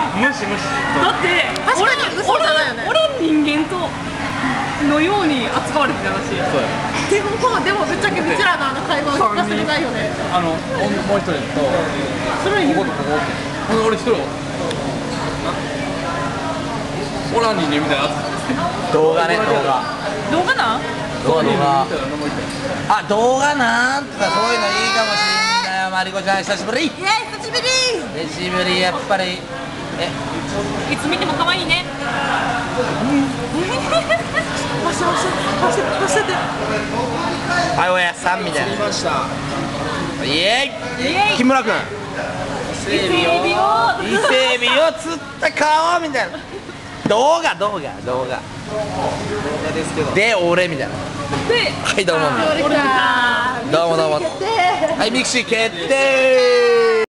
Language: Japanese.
無視無視。 だって確かに嘘じゃないよね。 俺人間とのように扱われてたらしい。 そうや。 でもぶっちゃけうちらの会話を聞かせれないよね。 もう一人とそれは言うこことここって。俺一人おらんにねみたいなやつ。 動画ね、動画。 動画なん？ 動画。あ、動画なんとかそういうのいいかもしんないよ、マリコちゃん久しぶり。 イエーイ久しぶり。 久しぶりやっぱり。 いつ見ても可愛いね。 わしてて。 はい、おやさんみたいな。 ました。 イエイエイ。 イ。木村君。 伊勢海老を。 伊勢海老を釣った顔みたいな。動画ですけど。で、俺みたいな。 で、 はい、どうも。 俺か。 どうもどうも。 決定。 はい、ミクシー決定。